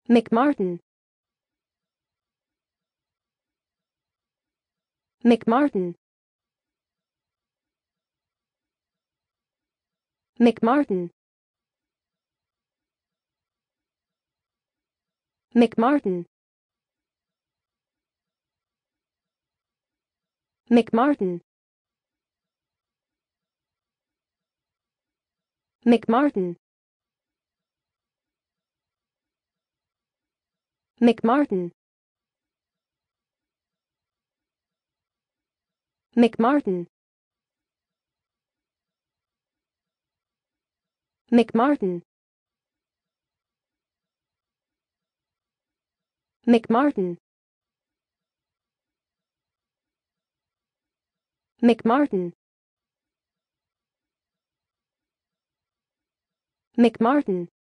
Mcmartin. Mcmartin. Mcmartin. Mcmartin. Mcmartin. Mcmartin. Mcmartin. Mcmartin. Mcmartin. Mcmartin. Mcmartin. Mcmartin.